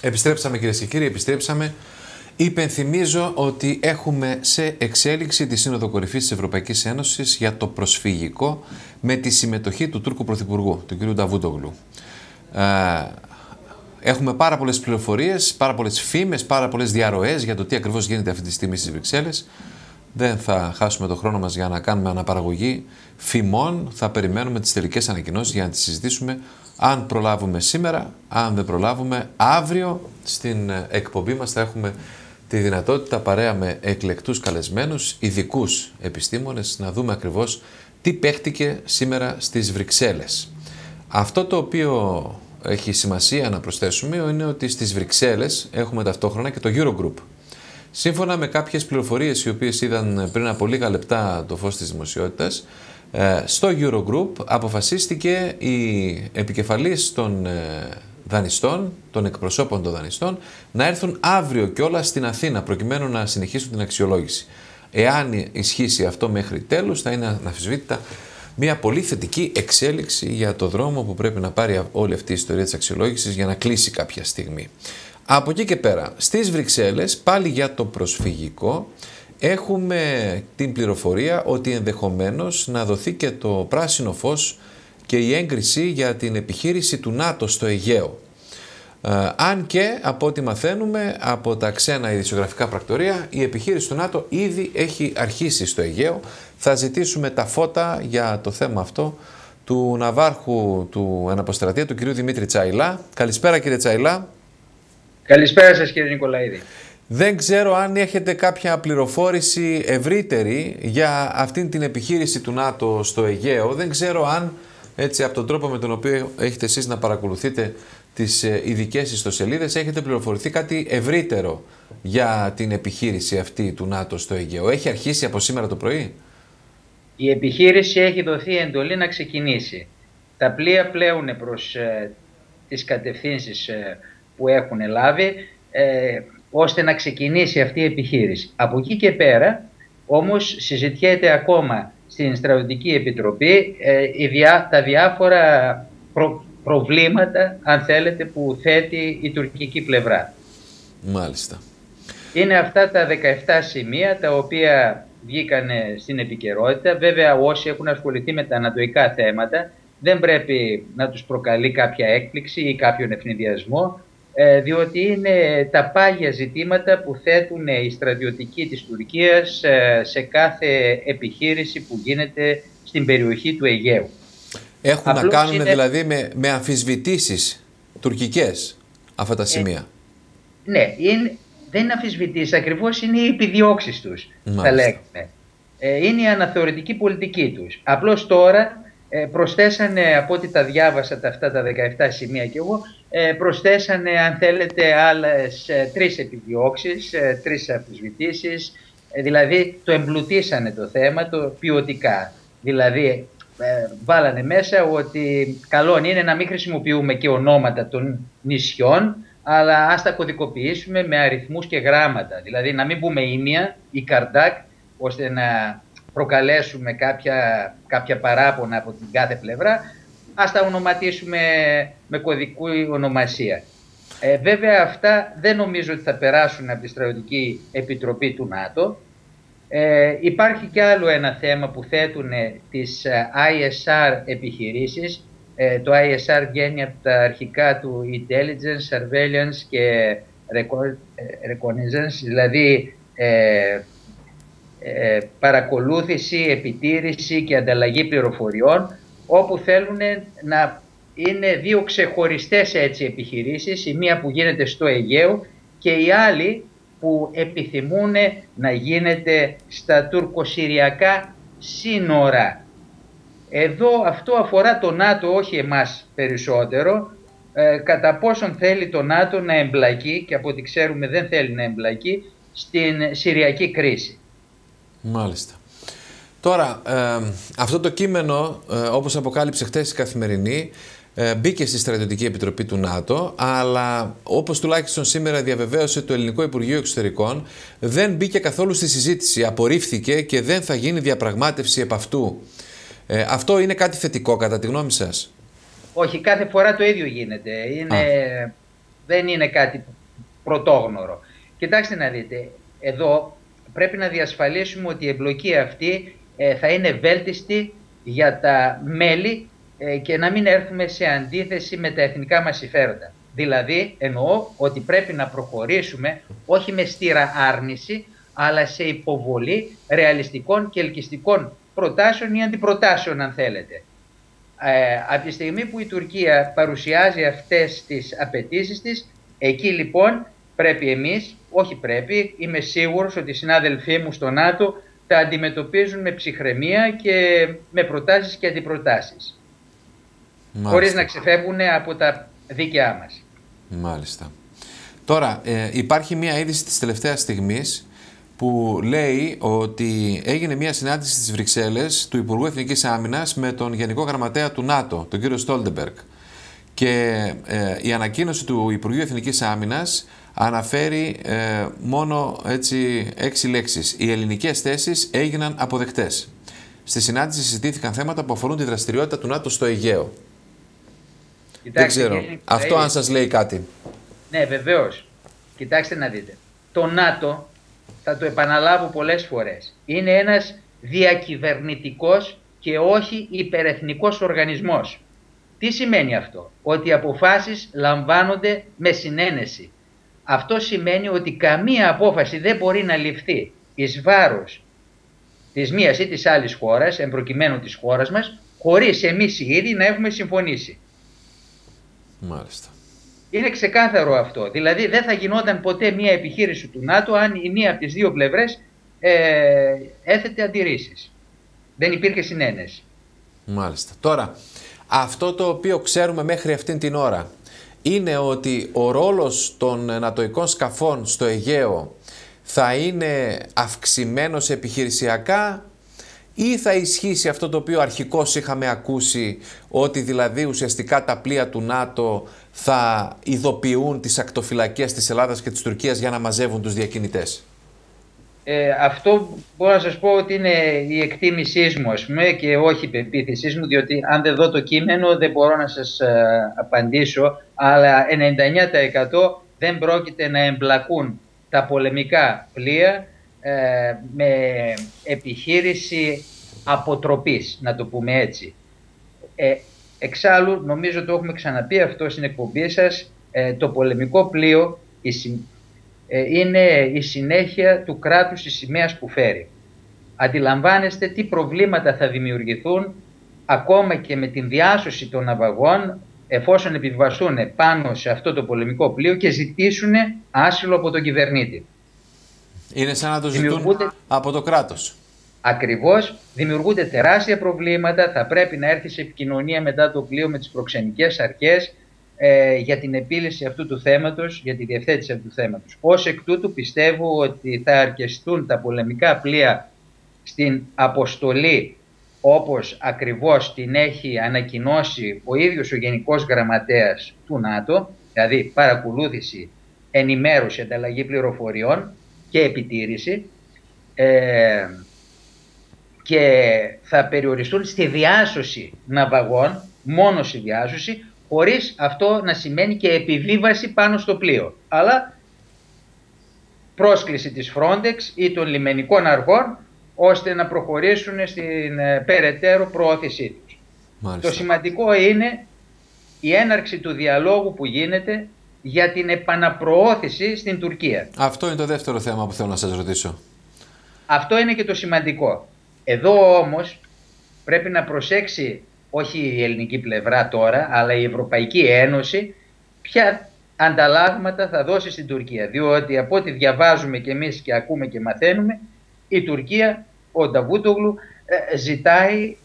Επιστρέψαμε, κυρίες και κύριοι, επιστρέψαμε. Υπενθυμίζω ότι έχουμε σε εξέλιξη τη Σύνοδο Κορυφής της Ευρωπαϊκής Ένωσης για το προσφυγικό με τη συμμετοχή του Τούρκου Πρωθυπουργού, του κ. Νταβούτογλου. Έχουμε πάρα πολλές πληροφορίες, πάρα πολλές φήμες, πάρα πολλές διαρροές για το τι ακριβώς γίνεται αυτή τη στιγμή στις Βρυξέλλες. Δεν θα χάσουμε το χρόνο μας για να κάνουμε αναπαραγωγή φημών. Θα περιμένουμε τις τελικές ανακοινώσεις για να τις συζητήσουμε. Αν προλάβουμε σήμερα, αν δεν προλάβουμε, αύριο στην εκπομπή μας θα έχουμε τη δυνατότητα παρέα με εκλεκτούς καλεσμένους, ειδικούς επιστήμονες, να δούμε ακριβώς τι παίχτηκε σήμερα στις Βρυξέλλες. Αυτό το οποίο έχει σημασία να προσθέσουμε είναι ότι στις Βρυξέλλες έχουμε ταυτόχρονα και το Eurogroup. Σύμφωνα με κάποιες πληροφορίες οι οποίες είδαν πριν από λίγα λεπτά το φως της δημοσιότητας, στο Eurogroup αποφασίστηκε οι επικεφαλείς των δανειστών, των εκπροσώπων των δανειστών, να έρθουν αύριο κιόλας στην Αθήνα προκειμένου να συνεχίσουν την αξιολόγηση. Εάν ισχύσει αυτό μέχρι τέλους, θα είναι αναμφισβήτητα μια πολύ θετική εξέλιξη για το δρόμο που πρέπει να πάρει όλη αυτή η ιστορία της αξιολόγησης για να κλείσει κάποια στιγμή. Από εκεί και πέρα, στις Βρυξέλλες, πάλι για το προσφυγικό, έχουμε την πληροφορία ότι ενδεχομένως να δοθεί και το πράσινο φως και η έγκριση για την επιχείρηση του ΝΑΤΟ στο Αιγαίο. Αν και, από ό,τι μαθαίνουμε από τα ξένα ειδησιογραφικά πρακτορία, η επιχείρηση του ΝΑΤΟ ήδη έχει αρχίσει στο Αιγαίο. Θα ζητήσουμε τα φώτα για το θέμα αυτό του ναυάρχου του εναποστρατεία, του κ. Δημήτρη Τσάιλα. Καλησπέρα, κύριε Τσάιλα. Καλησπέρα σας, κύριε Νικολαίδη. Δεν ξέρω αν έχετε κάποια πληροφόρηση ευρύτερη για αυτήν την επιχείρηση του ΝΑΤΟ στο Αιγαίο. Δεν ξέρω αν έτσι από τον τρόπο με τον οποίο έχετε εσείς να παρακολουθείτε τις ειδικές ιστοσελίδες έχετε πληροφορηθεί κάτι ευρύτερο για την επιχείρηση αυτή του ΝΑΤΟ στο Αιγαίο. Έχει αρχίσει από σήμερα το πρωί? Η επιχείρηση έχει δοθεί εντολή να ξεκινήσει. Τα πλοία πλέουν προς τις κατευθύνσεις που έχουν λάβει, ώστε να ξεκινήσει αυτή η επιχείρηση. Από εκεί και πέρα όμως συζητιέται ακόμα στην Στρατιωτική Επιτροπή τα διάφορα προβλήματα, αν θέλετε, που θέτει η τουρκική πλευρά. Μάλιστα. Είναι αυτά τα 17 σημεία τα οποία βγήκαν στην επικαιρότητα. Βέβαια, όσοι έχουν ασχοληθεί με τα ανατοϊκά θέματα δεν πρέπει να τους προκαλεί κάποια έκπληξη ή κάποιον ευνηδιασμό, διότι είναι τα πάγια ζητήματα που θέτουν οι στρατιωτικοί της Τουρκίας σε κάθε επιχείρηση που γίνεται στην περιοχή του Αιγαίου. Έχουν να κάνουν δηλαδή με αμφισβητήσεις τουρκικές αυτά τα σημεία. Ναι, δεν είναι αμφισβητήσεις, ακριβώς είναι οι επιδιώξεις τους, θα λέγαμε. Είναι η αναθεωρητική πολιτική τους. Απλώς τώρα προσθέσανε, από ό,τι τα διάβασα αυτά τα 17 σημεία και εγώ, προσθέσανε, αν θέλετε, άλλες 3 επιδιώξεις, 3 αμφισβητήσεις, δηλαδή το εμπλουτίσανε το θέμα, το ποιοτικά. Δηλαδή βάλανε μέσα ότι καλό είναι να μην χρησιμοποιούμε και ονόματα των νησιών, αλλά ας τα κωδικοποιήσουμε με αριθμούς και γράμματα. Δηλαδή να μην πούμε Ήμια ή Καρντάκ, ώστε να προκαλέσουμε κάποια παράπονα από την κάθε πλευρά, ας τα ονοματίσουμε με κωδικού ονομασία. Βέβαια αυτά δεν νομίζω ότι θα περάσουν από τη Στρατιωτική Επιτροπή του ΝΑΤΟ. Υπάρχει και άλλο ένα θέμα που θέτουν τις ISR επιχειρήσεις. Το ISR βγαίνει από τα αρχικά του Intelligence, Surveillance και Reconnaissance, δηλαδή παρακολούθηση, επιτήρηση και ανταλλαγή πληροφοριών, όπου θέλουν να είναι 2 ξεχωριστές έτσι επιχειρήσεις, η μία που γίνεται στο Αιγαίο και η άλλη που επιθυμούν να γίνεται στα τουρκοσυριακά σύνορα. Εδώ αυτό αφορά το ΝΑΤΟ, όχι εμάς περισσότερο, κατά πόσον θέλει το ΝΑΤΟ να εμπλακεί, και από ό,τι ξέρουμε δεν θέλει να εμπλακεί, στην Συριακή κρίση. Μάλιστα. Τώρα, αυτό το κείμενο, όπως αποκάλυψε χτες η Καθημερινή, μπήκε στη Στρατιωτική Επιτροπή του ΝΑΤΟ, αλλά όπως τουλάχιστον σήμερα διαβεβαίωσε το Ελληνικό Υπουργείο Εξωτερικών, δεν μπήκε καθόλου στη συζήτηση, απορρίφθηκε και δεν θα γίνει διαπραγμάτευση επ' αυτού. Αυτό είναι κάτι θετικό κατά τη γνώμη σας? Όχι, κάθε φορά το ίδιο γίνεται. Δεν είναι κάτι πρωτόγνωρο. Κοιτάξτε να δείτε, εδώ πρέπει να διασφαλίσουμε ότι η εμπλοκή αυτή θα είναι βέλτιστη για τα μέλη και να μην έρθουμε σε αντίθεση με τα εθνικά μας συμφέροντα. Δηλαδή, εννοώ ότι πρέπει να προχωρήσουμε όχι με στήρα άρνηση, αλλά σε υποβολή ρεαλιστικών και ελκυστικών προτάσεων ή αντιπροτάσεων, αν θέλετε. Από τη στιγμή που η Τουρκία παρουσιάζει αυτές τις απαιτήσεις της, εκεί λοιπόν πρέπει εμείς, όχι πρέπει, είμαι σίγουρος ότι οι συνάδελφοί μου στο ΝΑΤΟ τα αντιμετωπίζουν με ψυχραιμία και με προτάσεις και αντιπροτάσεις. Μάλιστα. Χωρίς να ξεφεύγουν από τα δίκαιά μας. Μάλιστα. Τώρα, υπάρχει μία είδηση της τελευταίας στιγμής που λέει ότι έγινε μία συνάντηση στις Βρυξέλλες του Υπουργού Εθνικής Άμυνας με τον Γενικό Γραμματέα του ΝΑΤΟ, τον κύριο Στόλτεμπεργκ. Και η ανακοίνωση του Υπουργείου Εθνικής Άμυνας αναφέρει μόνο 6 λέξεις. Οι ελληνικές θέσεις έγιναν αποδεκτές. Στη συνάντηση συζητήθηκαν θέματα που αφορούν τη δραστηριότητα του ΝΑΤΟ στο Αιγαίο. Κοιτάξτε, δεν ξέρω. Αυτό αν σας λέει κάτι. Ναι, βεβαίως. Κοιτάξτε να δείτε. Το ΝΑΤΟ, θα το επαναλάβω πολλές φορές, είναι ένας διακυβερνητικός και όχι υπερεθνικός οργανισμός. Τι σημαίνει αυτό? Ότι οι αποφάσεις λαμβάνονται με συνένεση. Αυτό σημαίνει ότι καμία απόφαση δεν μπορεί να ληφθεί εις βάρος της μίας ή της άλλης χώρας, εμπροκειμένου της χώρας μας, χωρίς εμείς οι ίδιοι να έχουμε συμφωνήσει. Μάλιστα. Είναι ξεκάθαρο αυτό. Δηλαδή δεν θα γινόταν ποτέ μια επιχείρηση του ΝΑΤΟ αν η μία από τις δύο πλευρές έθετε αντιρρήσεις. Δεν υπήρχε συνένεση. Μάλιστα. Τώρα, αυτό το οποίο ξέρουμε μέχρι αυτήν την ώρα είναι ότι ο ρόλος των νατοικών σκαφών στο Αιγαίο θα είναι αυξημένος επιχειρησιακά ή θα ισχύσει αυτό το οποίο αρχικώς είχαμε ακούσει, ότι δηλαδή ουσιαστικά τα πλοία του ΝΑΤΟ θα ειδοποιούν τις ακτοφυλακές της Ελλάδας και της Τουρκίας για να μαζεύουν τους διακινητές? Αυτό μπορώ να σας πω ότι είναι η εκτίμησή μου, ας πούμε, και όχι η πεποίθησή μου, διότι αν δεν δω το κείμενο δεν μπορώ να σας απαντήσω, αλλά 99% δεν πρόκειται να εμπλακούν τα πολεμικά πλοία με επιχείρηση αποτροπής, να το πούμε έτσι. Εξάλλου, νομίζω το έχουμε ξαναπεί αυτό στην εκπομπή σας, το πολεμικό πλοίο είναι η συνέχεια του κράτους της σημαίας που φέρει. Αντιλαμβάνεστε τι προβλήματα θα δημιουργηθούν ακόμα και με την διάσωση των ναυαγών, εφόσον επιβαστούν πάνω σε αυτό το πολεμικό πλοίο και ζητήσουν άσυλο από τον κυβερνήτη. Είναι σαν να το ζητούν από το κράτος. Ακριβώς, δημιουργούνται τεράστια προβλήματα, θα πρέπει να έρθει σε επικοινωνία μετά το πλοίο με τις προξενικές αρχές για την επίλυση αυτού του θέματος, για τη διευθέτηση αυτού του θέματος. Ως εκ τούτου πιστεύω ότι θα αρκεστούν τα πολεμικά πλοία στην αποστολή όπως ακριβώς την έχει ανακοινώσει ο ίδιος ο Γενικός Γραμματέας του ΝΑΤΟ, δηλαδή παρακολούθηση, ενημέρωση, ανταλλαγή πληροφοριών και επιτήρηση, και θα περιοριστούν στη διάσωση ναυαγών, μόνο στη διάσωση, χωρίς αυτό να σημαίνει και επιβίβαση πάνω στο πλοίο, αλλά πρόσκληση της Frontex ή των λιμενικών αργών ώστε να προχωρήσουν στην περαιτέρω προώθησή τους. Μάλιστα. Το σημαντικό είναι η έναρξη του διαλόγου που γίνεται για την επαναπροώθηση στην Τουρκία. Αυτό είναι το δεύτερο θέμα που θέλω να σας ρωτήσω. Αυτό είναι και το σημαντικό. Εδώ όμως πρέπει να προσέξει όχι η ελληνική πλευρά τώρα, αλλά η Ευρωπαϊκή Ένωση ποια ανταλλάγματα θα δώσει στην Τουρκία. Διότι από ό,τι διαβάζουμε και εμείς και ακούμε και μαθαίνουμε, η Τουρκία, ο Νταβούτογλου, ζητάει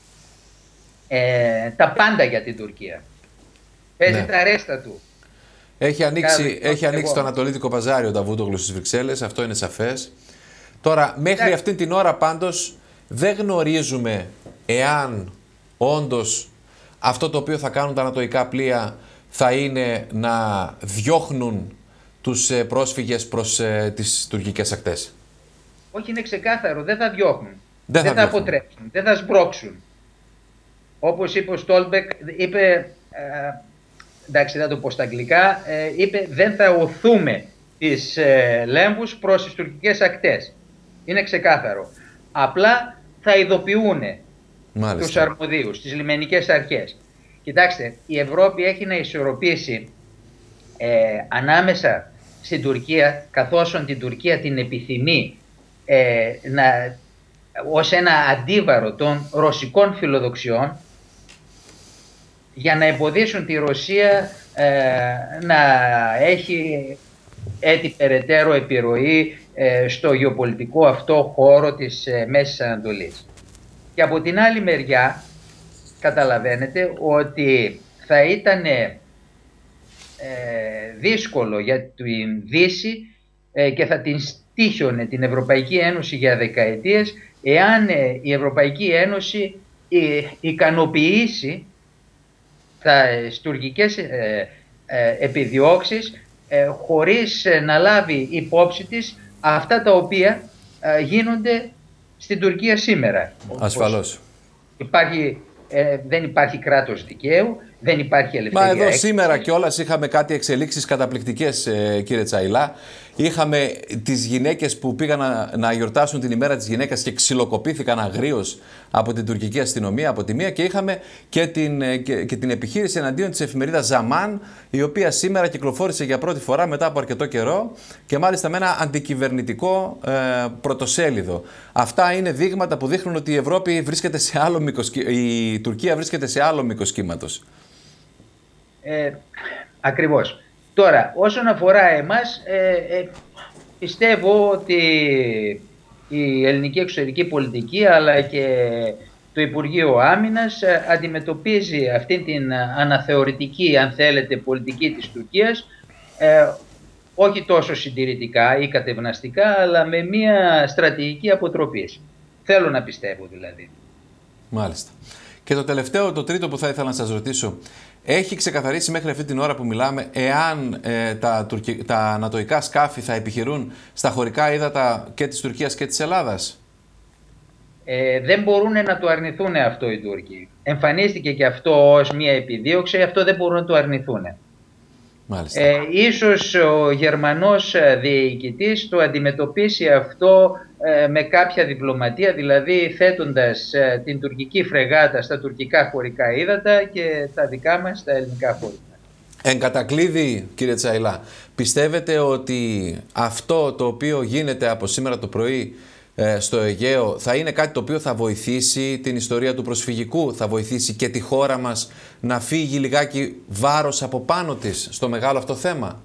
τα πάντα για την Τουρκία. Παίζει τα ρέστα του. Έχει ανοίξει το Ανατολίτικο Παζάρι ο Νταβούτογλου στις Βρυξέλλες, αυτό είναι σαφές. Τώρα, μέχρι αυτήν την ώρα πάντως δεν γνωρίζουμε εάν όντως αυτό το οποίο θα κάνουν τα ανατοϊκά πλοία θα είναι να διώχνουν τους πρόσφυγες προς τις τουρκικές ακτές. Όχι, είναι ξεκάθαρο, δεν θα διώχνουν, δεν θα αποτρέψουν, δεν θα σμπρώξουν. Όπως είπε ο Στόλτεμπεργκ, είπε εντάξει θα το πω στα αγγλικά, είπε δεν θα οθούμε τις λέμβους προς τις τουρκικές ακτές. Είναι ξεκάθαρο. Απλά θα ειδοποιούν τους αρμοδίους, τις λιμενικές αρχές. Κοιτάξτε, η Ευρώπη έχει να ισορροπήσει ανάμεσα στην Τουρκία, καθώς την Τουρκία την επιθυμεί ως ένα αντίβαρο των ρωσικών φιλοδοξιών, για να εμποδίσουν τη Ρωσία να έχει έτσι περαιτέρω επιρροή στο γεωπολιτικό αυτό χώρο της Μέσης Ανατολής. Και από την άλλη μεριά καταλαβαίνετε ότι θα ήταν δύσκολο για την Δύση και θα την στήχιωνε την Ευρωπαϊκή Ένωση για δεκαετίες εάν η Ευρωπαϊκή Ένωση ικανοποιήσει τις τουρκικές επιδιώξεις χωρίς να λάβει υπόψη της αυτά τα οποία γίνονται στην Τουρκία σήμερα. Ασφαλώς. Δεν υπάρχει κράτος δικαίου, δεν υπάρχει ελευθερία. Μα εδώ σήμερα κιόλας είχαμε κάτι εξελίξεις καταπληκτικές, κύριε Τσαϊλά. Είχαμε τις γυναίκες που πήγαν να γιορτάσουν την ημέρα της γυναίκας και ξυλοκοπήθηκαν αγρίως από την τουρκική αστυνομία από τη μία, και είχαμε και την επιχείρηση εναντίον της εφημερίδας Ζαμάν, η οποία σήμερα κυκλοφόρησε για πρώτη φορά μετά από αρκετό καιρό και μάλιστα με ένα αντικυβερνητικό πρωτοσέλιδο. Αυτά είναι δείγματα που δείχνουν ότι η Ευρώπη βρίσκεται σε άλλο μήκος, η Τουρκία βρίσκεται σε άλλο μήκος κύματος. Ακριβώς. Τώρα, όσον αφορά εμάς, πιστεύω ότι η ελληνική εξωτερική πολιτική αλλά και το Υπουργείο Άμυνας αντιμετωπίζει αυτή την αναθεωρητική, αν θέλετε, πολιτική της Τουρκίας όχι τόσο συντηρητικά ή κατευναστικά, αλλά με μια στρατηγική αποτροπής. Θέλω να πιστεύω δηλαδή. Μάλιστα. Και το τελευταίο, το τρίτο που θα ήθελα να σας ρωτήσω, έχει ξεκαθαρίσει μέχρι αυτή την ώρα που μιλάμε εάν τα ανατοϊκά σκάφη θα επιχειρούν στα χωρικά ύδατα και της Τουρκίας και της Ελλάδας? Δεν μπορούν να το αρνηθούν αυτό οι Τούρκοι. Εμφανίστηκε και αυτό ως μια επιδίωξη, αυτό δεν μπορούν να το αρνηθούν. Μάλιστα. Ίσως ο Γερμανός διοικητής το αντιμετωπίσει αυτό με κάποια διπλωματία, δηλαδή θέτοντας την τουρκική φρεγάτα στα τουρκικά χωρικά ύδατα και τα δικά μας στα ελληνικά χωρικά. Εν κατακλείδη, κύριε Τσαϊλά, πιστεύετε ότι αυτό το οποίο γίνεται από σήμερα το πρωί στο Αιγαίο θα είναι κάτι το οποίο θα βοηθήσει την ιστορία του προσφυγικού, θα βοηθήσει και τη χώρα μας να φύγει λιγάκι βάρος από πάνω της στο μεγάλο αυτό θέμα?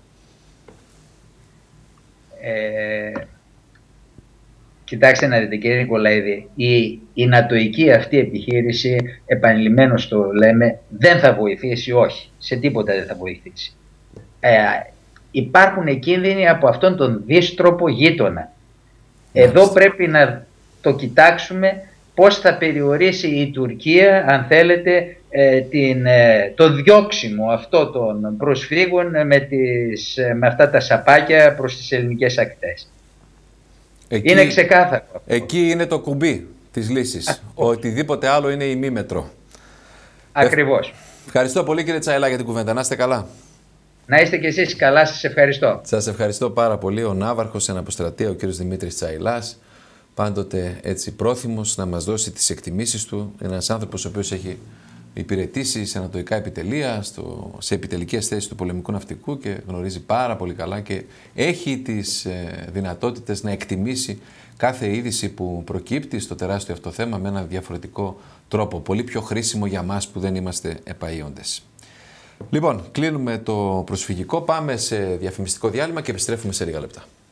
Κοιτάξτε να δείτε, κύριε Νικολαίδη, η νατοϊκή αυτή επιχείρηση, επανειλημμένως το λέμε, δεν θα βοηθήσει, όχι, σε τίποτα δεν θα βοηθήσει. Υπάρχουν κίνδυνοι από αυτόν τον δύστροπο γείτονα. Εδώ πρέπει να το κοιτάξουμε πώς θα περιορίσει η Τουρκία, αν θέλετε, το διώξιμο αυτό των προσφύγων με αυτά τα σαπάκια προς τις ελληνικές ακτές. Είναι ξεκάθαρο. Εκεί είναι το κουμπί της λύσης. Οτιδήποτε άλλο είναι ημίμετρο. Ακριβώς. Ευχαριστώ πολύ, κύριε Τσαϊλά, για την κουβέντα. Να είστε καλά. Να είστε και εσείς καλά, σας ευχαριστώ. Σας ευχαριστώ πάρα πολύ. Ο Ναύαρχος εν αποστρατεία, ο κύριος Δημήτρης Τσαϊλάς, πάντοτε έτσι πρόθυμος να μας δώσει τις εκτιμήσεις του. Ένας άνθρωπος ο οποίος έχει υπηρετήσει σε ανατοϊκά επιτελεία, σε επιτελικές θέσεις του πολεμικού ναυτικού και γνωρίζει πάρα πολύ καλά και έχει τις δυνατότητες να εκτιμήσει κάθε είδηση που προκύπτει στο τεράστιο αυτό θέμα με ένα διαφορετικό τρόπο. Πολύ πιο χρήσιμο για μας που δεν είμαστε επαΐοντες. Λοιπόν, κλείνουμε το προσφυγικό, πάμε σε διαφημιστικό διάλειμμα και επιστρέφουμε σε λίγα λεπτά.